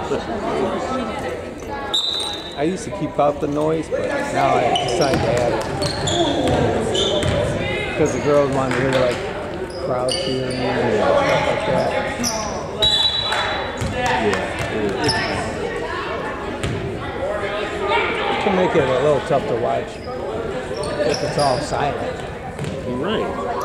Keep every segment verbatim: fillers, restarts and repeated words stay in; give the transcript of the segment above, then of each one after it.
I used to keep out the noise, but now I decided to add it. Because the girls want to hear like crowd cheering and stuff like that. Yeah. It can make it a little tough to watch if it's all silent. You're right.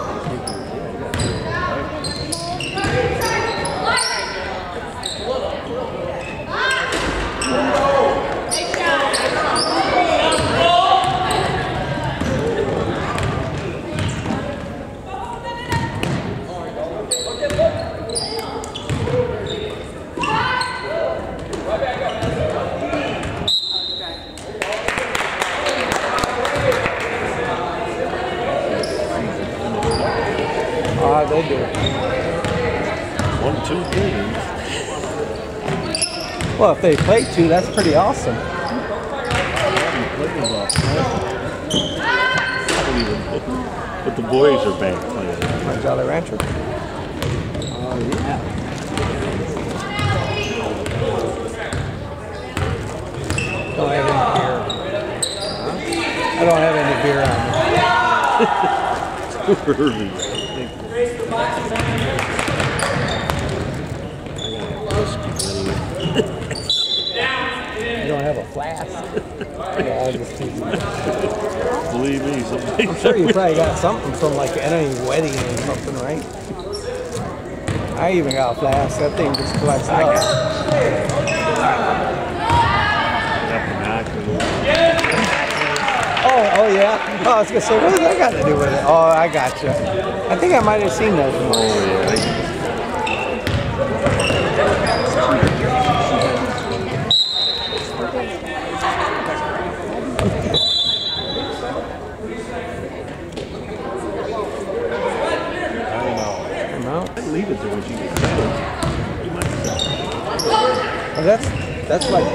Ah, they do. One, two games. Well, if they play two, that's pretty awesome. I don't even know. But the boys are back playing. My Jolly Rancher. Oh, yeah. Don't have any beer. I don't have any beer on me. Too early. You don't have a flask? Yeah, I'll just keep it. Believe me, somebody. I'm sure you probably got something from like any wedding or something, right? I even got a flask. That thing just collects dust. Oh, oh yeah. Oh, I was gonna say, what does that got to do with it? Oh, I got you. I think I might have seen that. Oh yeah. Leave it there when she gets better. You might oh, that's that's like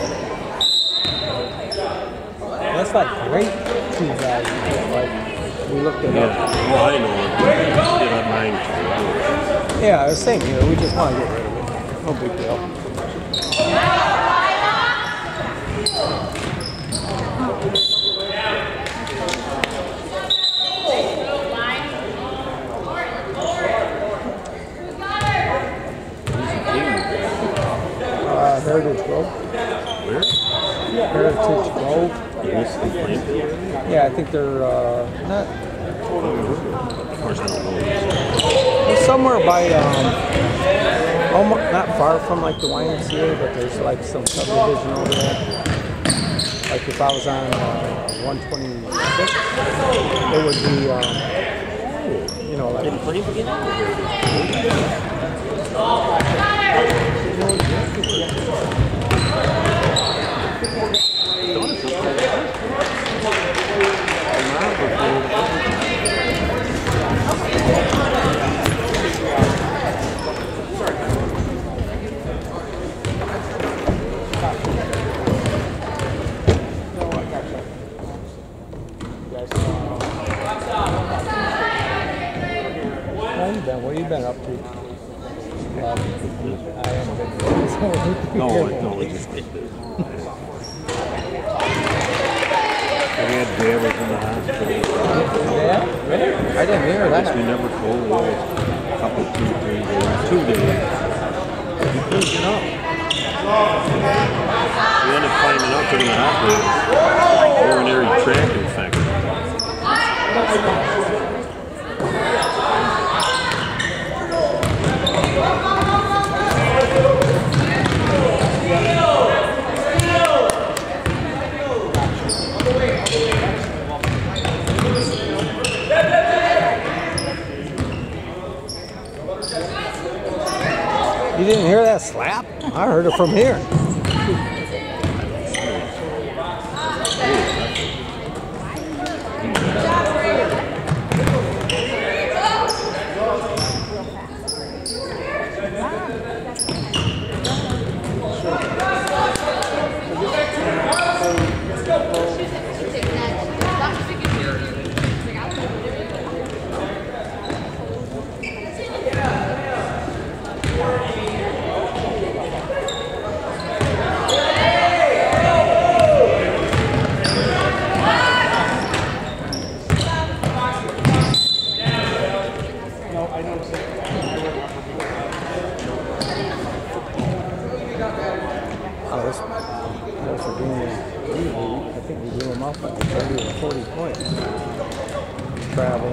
that's like great cheese value. Like we looked it yeah. up. Well, I know. Did on mine too. Yeah, I was saying, you know, we just want to get rid of it. No big deal. Heritage Grove. Where? Heritage Grove. Yes, they play. Yeah, I think they're uh, not. Of course, I don't know. They're somewhere by, um, almost not far from like the Y M C A, but there's like some subdivision over there. Like if I was on uh, one twenty-six, it would be, um, you know, like. Didn't play again? How you been? What have you been up to? Um, I haven't been. No, no, it's just it. We had Davis in the hospital. Yeah? Really? I didn't hear I that. guess we never told him. A couple, two, three days. Two days. He couldn't get up. We ended up finding out during the hospital. Urinary tract infection. You didn't hear that slap? I heard it from here. off like thirty or forty points. Travel.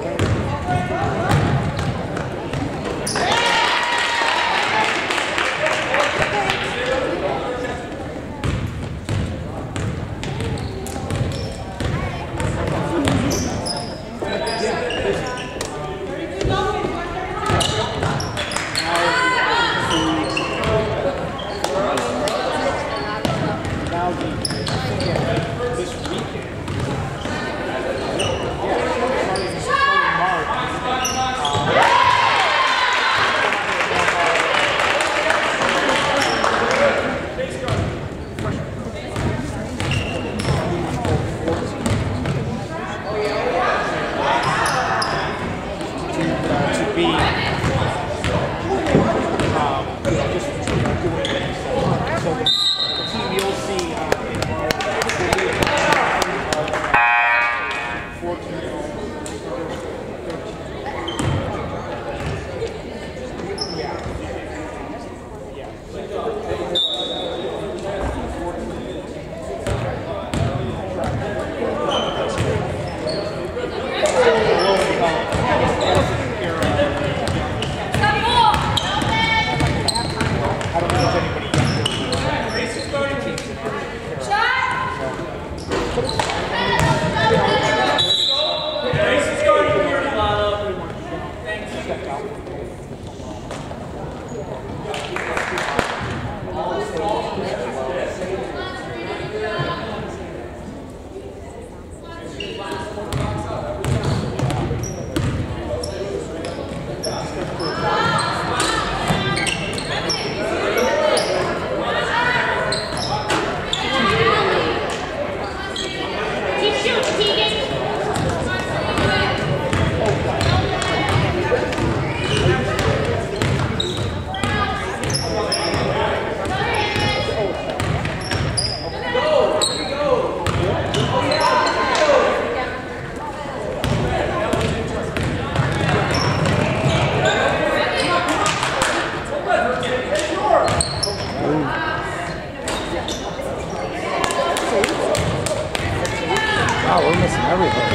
Wow, we're missing everything.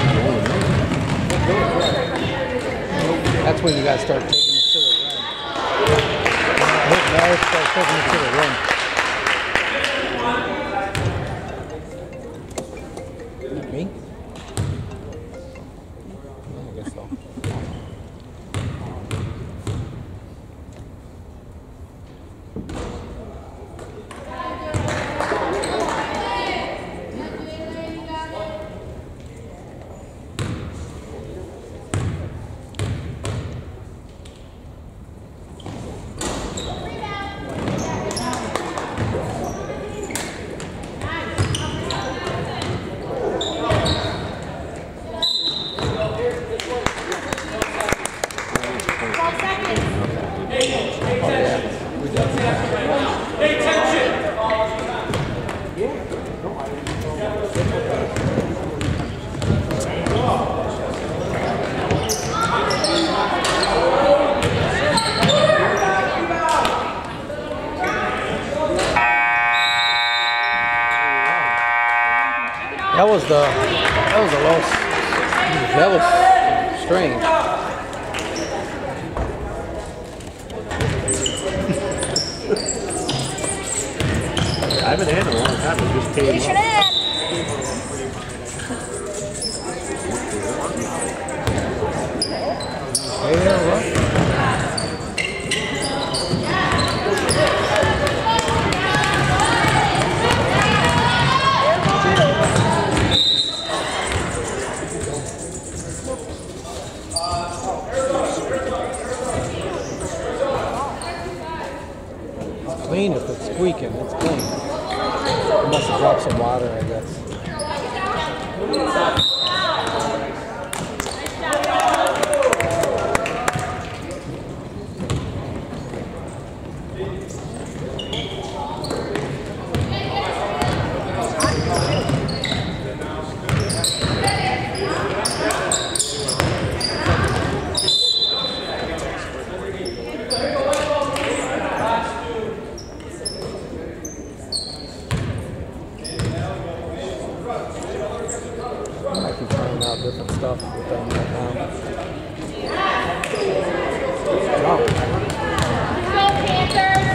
That's when you gotta start taking it to the rim. Hit Mary, start taking it to the rim. Me? Yeah, I guess so. That was the, that was a low, that was strange. I haven't had it in a long time, it just came You should up. have. Yeah, right. Clean if it's squeaking, it's clean. You must have dropped some water, I guess. tough with them right now. Jump. Go Panthers!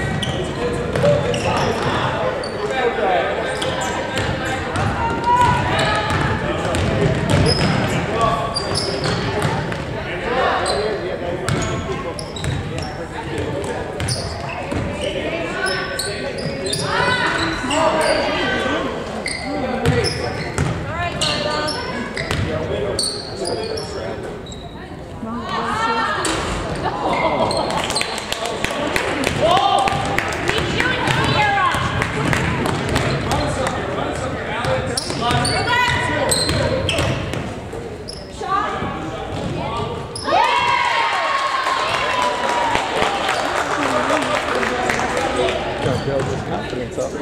Gotta build his confidence up.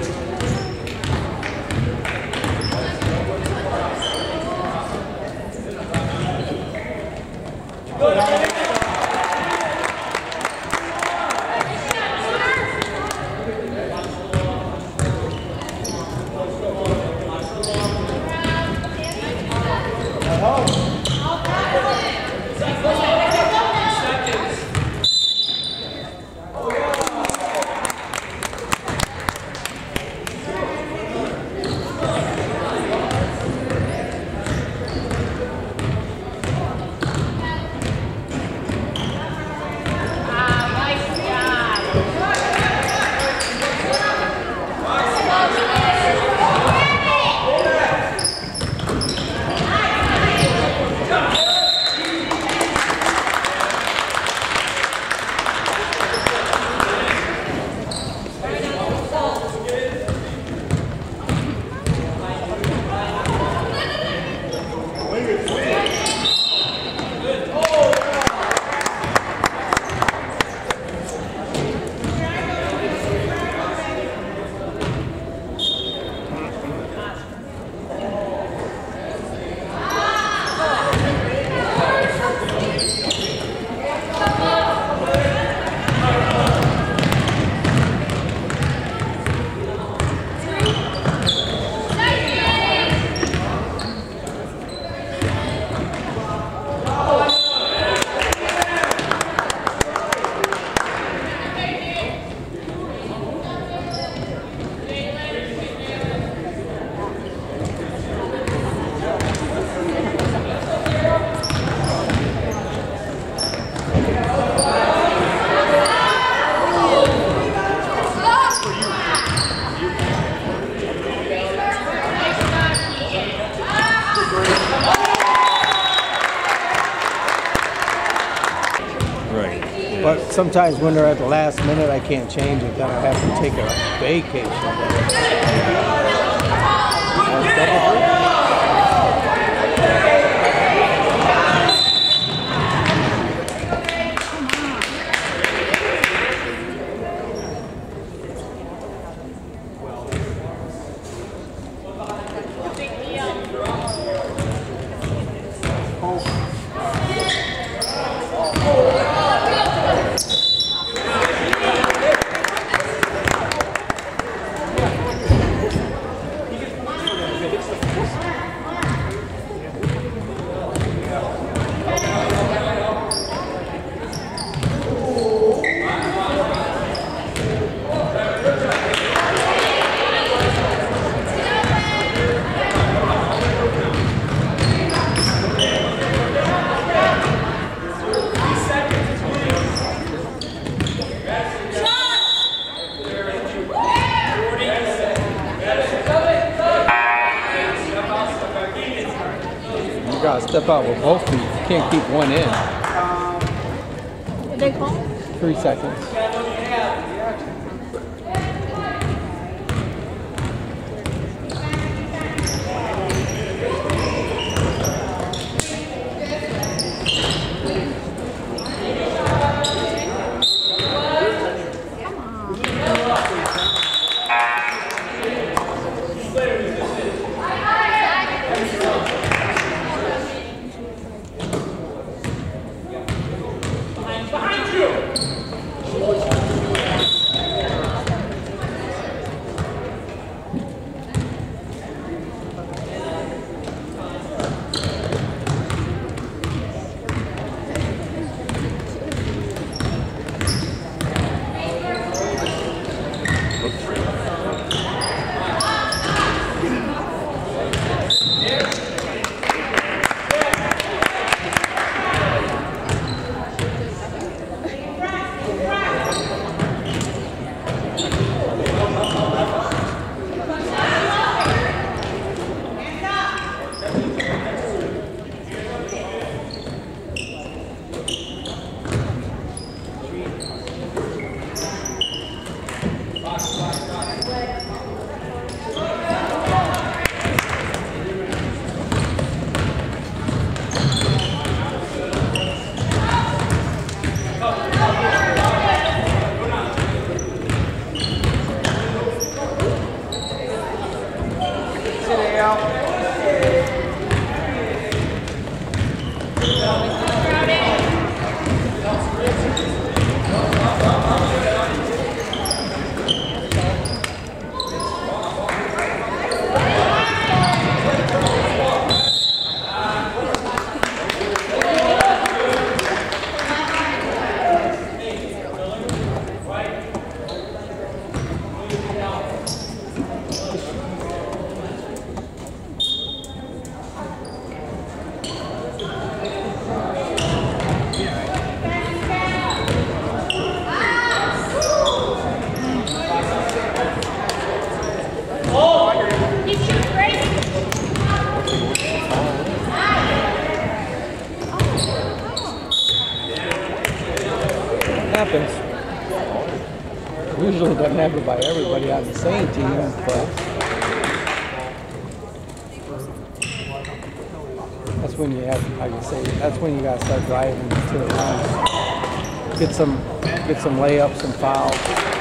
But sometimes when they're at the last minute, I can't change it. Then I have to take a vacation. You gotta step out with both feet. You can't keep one in. What they call? Three seconds. Behind you! Happens. Usually doesn't happen by everybody on the same team, but that's when you have, like I say, that's when you got to start driving to the line. Get some, get some layups and fouls.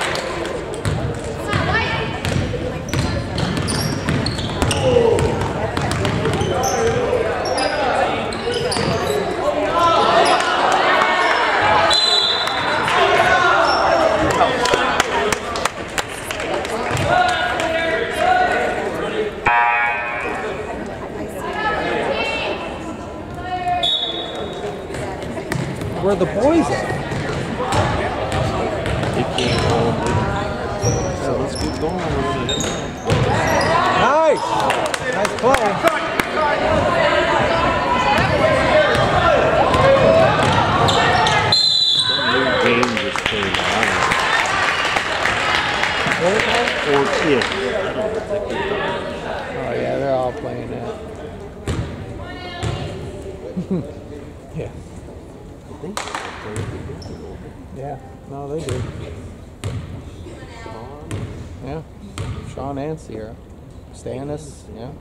Where are the boys at? They can't hold it. So let's keep going. Nice! Nice play. Some new game just came on. Or kids. I don't know. Oh yeah, they're all playing that. Yeah. Yeah, no, they do. Yeah, Sean and Sierra. Stannis, yeah.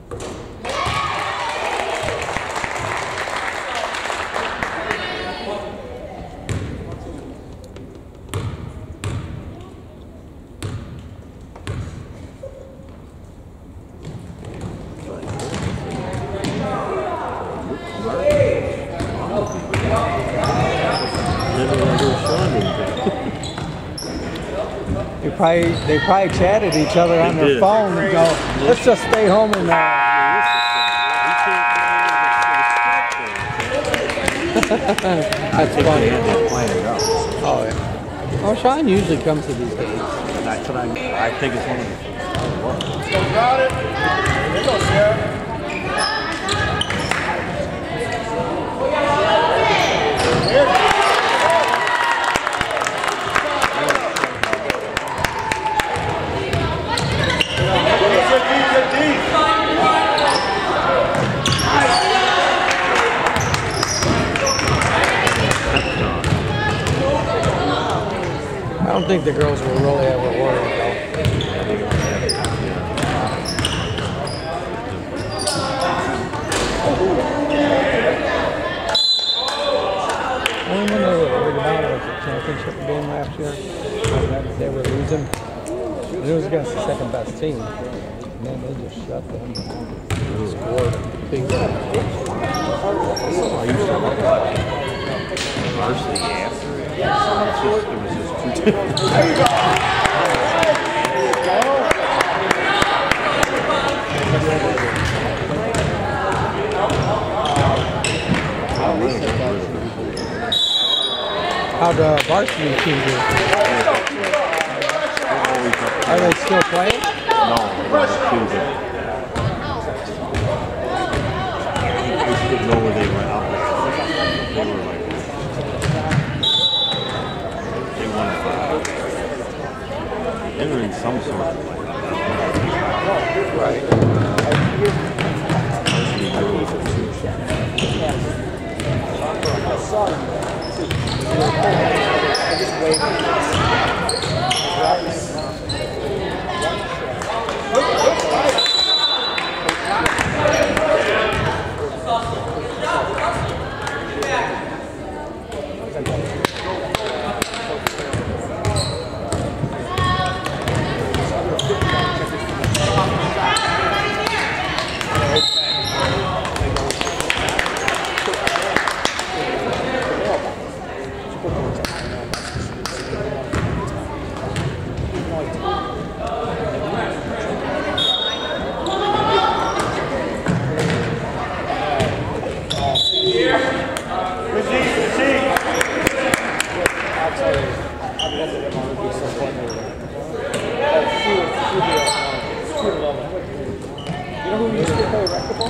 They probably, they probably chatted each other on their phone and go, let's just stay home and uh, that's funny. Oh yeah. Oh, Sean usually comes to these games. That's what I I think it's one of the Got it. There you go, Sarah. I don't think the girls will really ever worry though. Only one they were worried about was the championship game last year. They were losing. It was against the second best team. And then they just shut them down. Scored big time. I used to love that. Varsity after it. It was just, it was just too there you go. How'd the varsity team do? Are they still playing? No, they're choosing. I just didn't know where they went out. They were like, they won five. They were in some sort of like, Right. varsity girls or two. You know who used to play racquetball?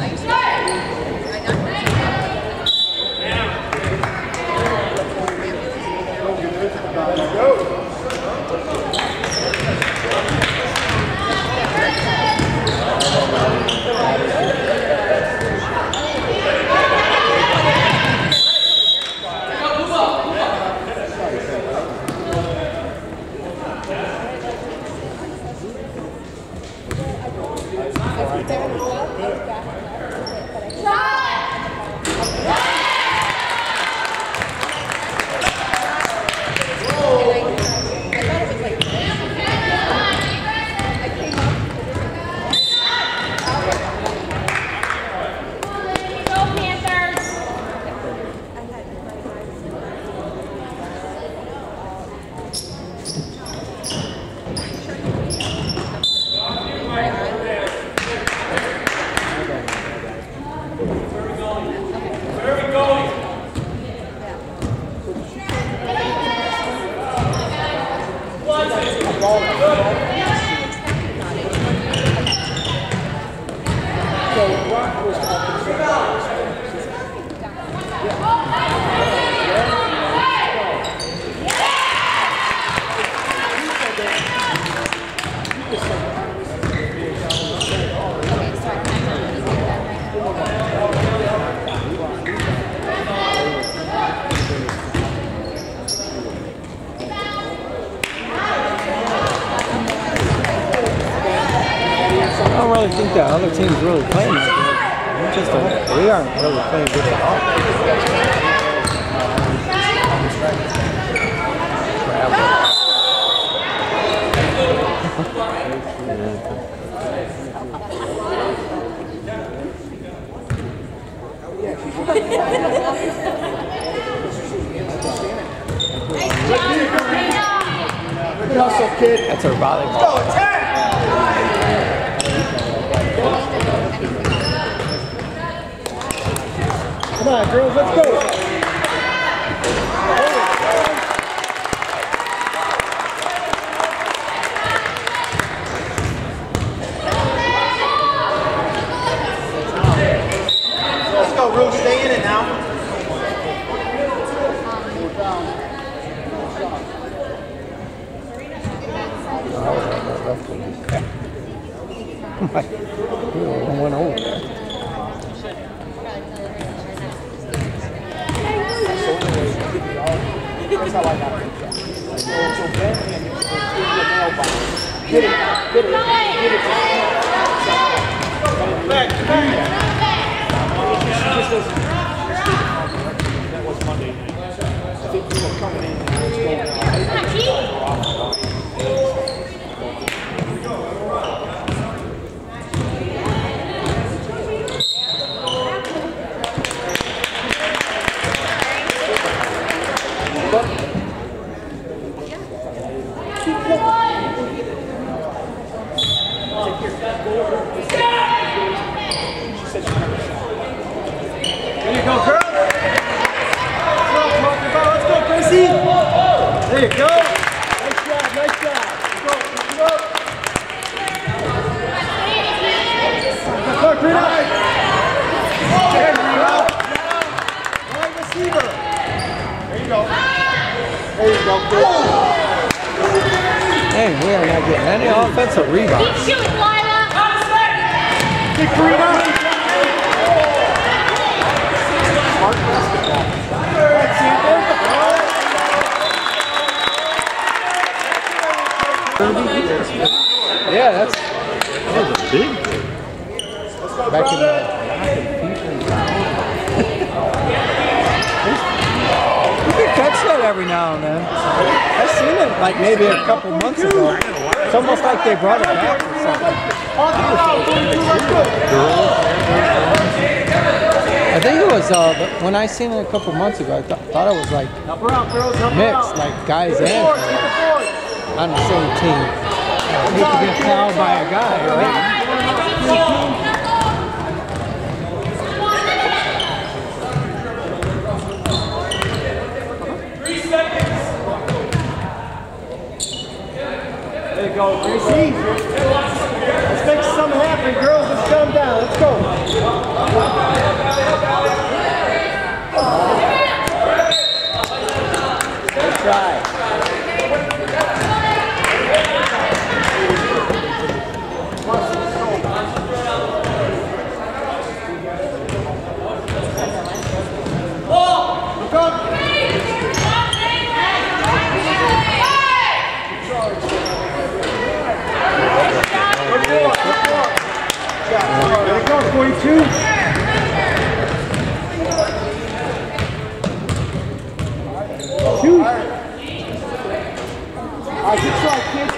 I don't really think that other team's really playing that good. We just don't, we aren't really playing good at all. Good hustle, kid. That's our volleyball. Go, attack! Come on, girls, let's go. Let's go, Ruth. Stay in it now. One went over there. That's how I got it. So Ben and you give your mailbox. Get it, get it, get it. Back, back. She just doesn't. That was Monday night. I think you were coming in and I was going out. There you go, girl. That's what I'm talking about. Let's go, Gracie. There you go. Nice job, nice job. Let's go, pick it up. Good luck, green eye. There you go. Wide receiver. There you go. There you go, good. Hey, we are not getting any offensive rebounds. Keep shooting, Lila. Big green eye. Smart basketball. Let's see, there's the ball. Yeah, that's That was a big one. Let's go, back in brother. the. You can catch that every now and then. I've seen it like maybe a couple months ago. It's almost like they brought it back or something. I think it was uh, when I seen it a couple months ago. I th thought it was like mixed, like guys and girls on the same team. You could get fouled by a guy, right? There you you go, Gracie. Let's make something happen, girls. Let's calm down. Let's go. Good try. Look up. There you go, forty-two. Shoot. All right, good try, kids.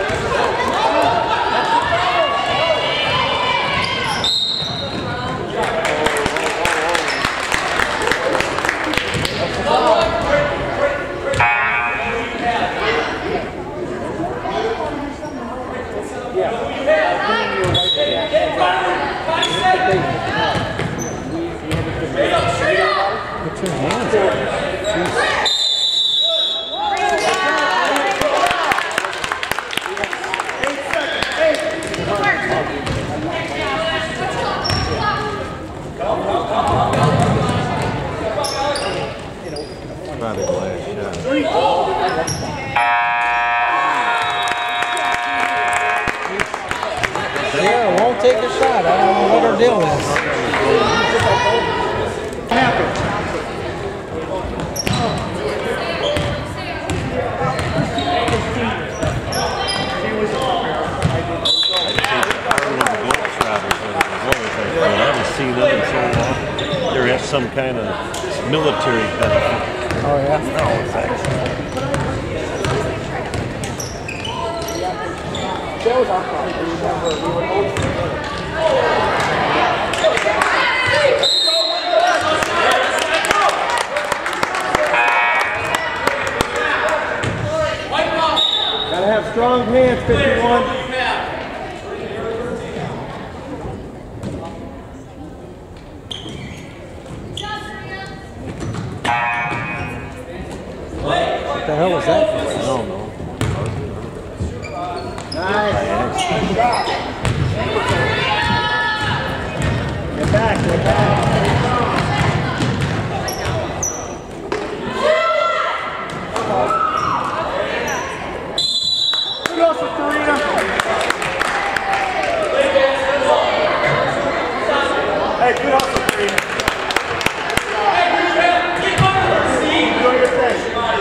Put your hands up. Probably the last shot. Sarah won't take a shot. I don't know what her deal is. I haven't seen them in so long. There is some kind of military benefit. Oh, yeah? No, it's actually. Gotta have strong hands, fifty-one. What the hell is that? I don't know. Nice. Get back, get back. Good hustle, Serena. Hey, good hustle, Serena. Doing your thing.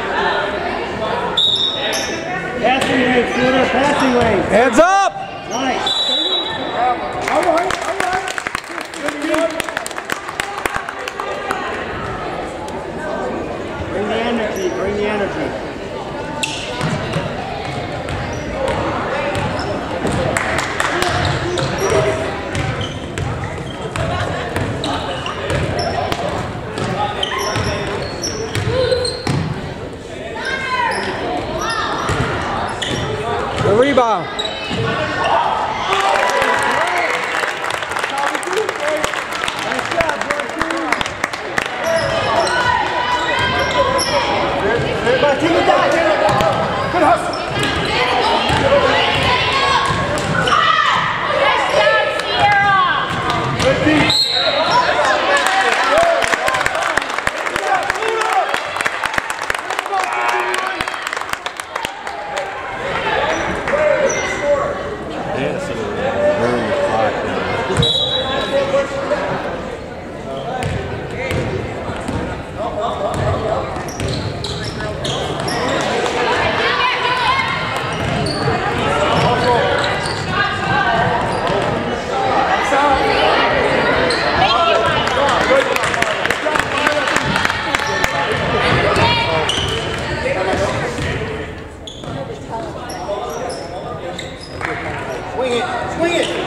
Passing lanes, Scooter, passing lanes. Hands up! Nice. All right, all right. Good job. Bring the energy, bring the energy. The rebound. Nice job, George. Everybody, take it down. Good hustle. Nice job, Sierra. Good beat. Yeah, so burn the clock down. Swing it, swing it.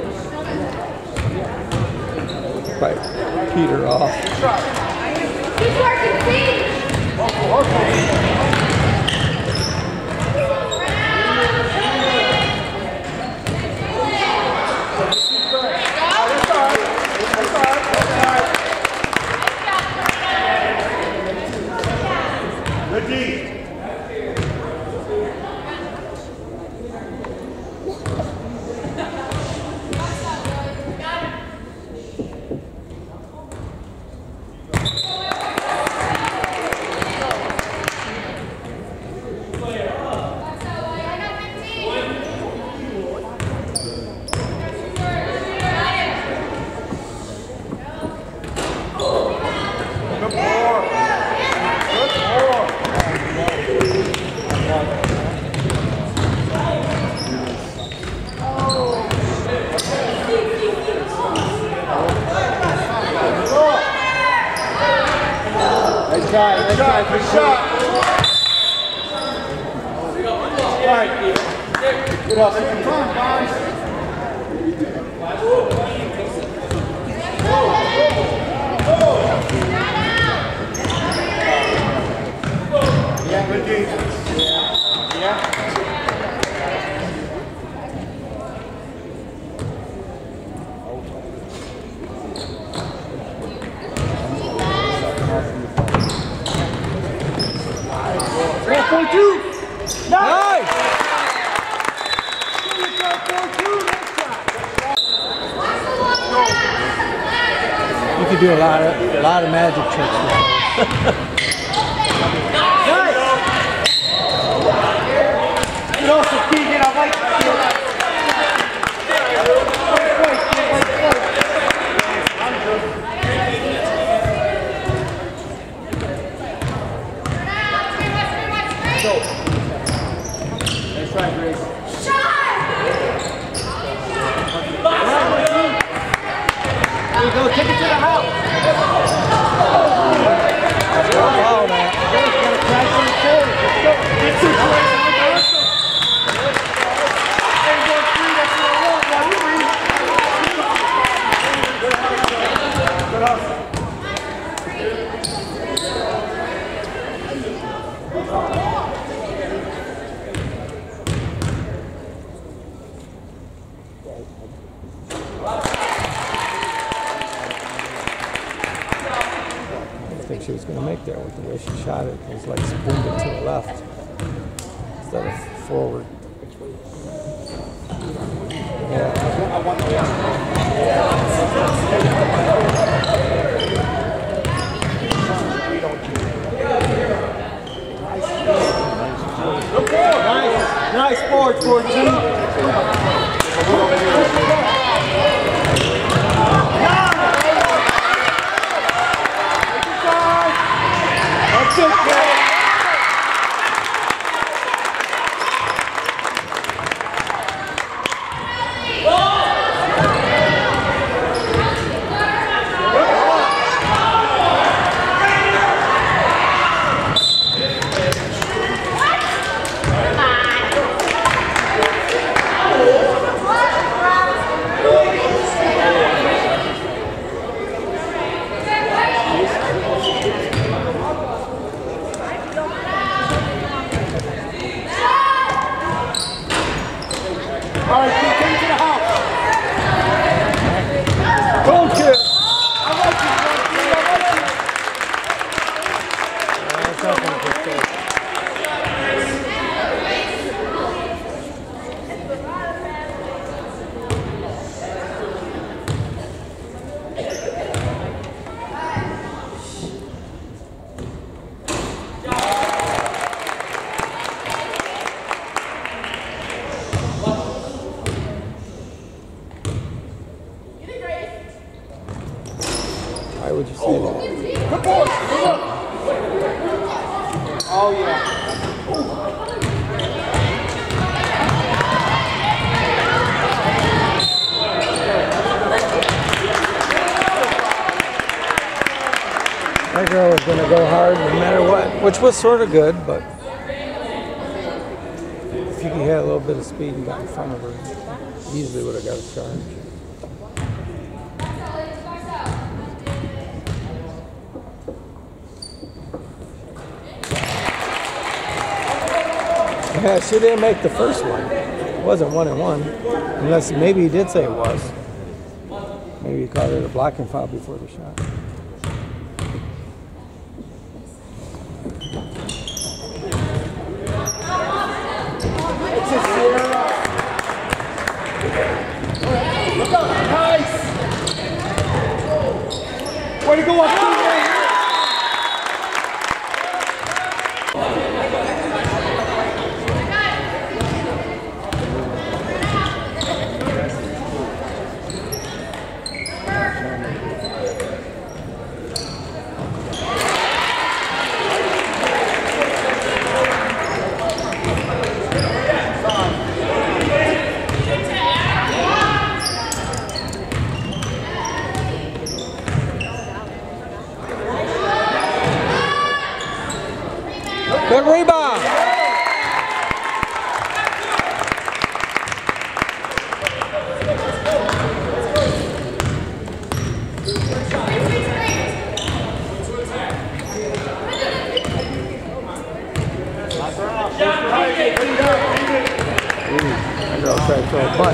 Right. Peter off. You could do a lot of a lot of magic tricks with those. And also, Keegan, I like to feel that. Nice try, Grace. There you go, take it to the house. That's good foul, man. Grace, gotta crash on the shoulder. Let's go. Let's go. I think she was going to make there with the way she shot it. It was like spooned it to the left instead of forward. Yeah. Nice, nice board for two. That's it, Kay. All right, keep taking to the house. Don't kill. I like you, Rocky. I like you. That's not going to get there. Why would you say that? Good boy. Good boy. Oh, yeah. That girl was going to go hard no matter what, which was sort of good, but if you had a little bit of speed and got in front of her, easily would have got a charge. Yeah, she didn't make the first one. It wasn't one and one. Unless maybe he did say it was. Maybe he called it a blocking foul before the shot. Look up, nice! Way to go up, teammate! Good rebound. That girl tried to throw a butt.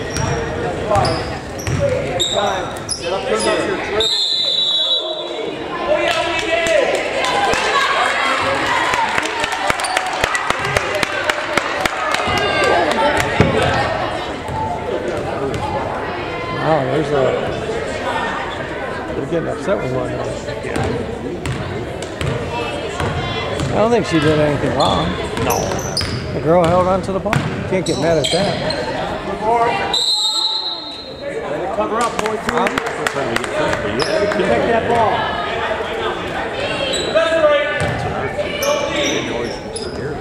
Wow, there's a. They're getting upset with one another. I don't think she did anything wrong. No. The girl held on to the ball. Can't get mad at that. Cover up, boy, two. I'm trying to get first, but yeah. Protect that ball. They always be scared.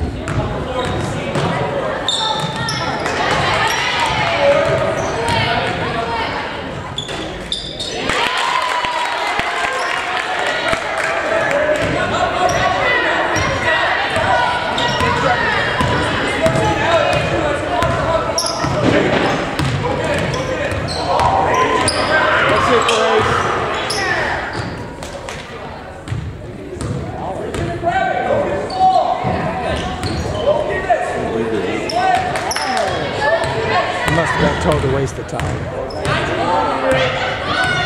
Must have been told to waste the time.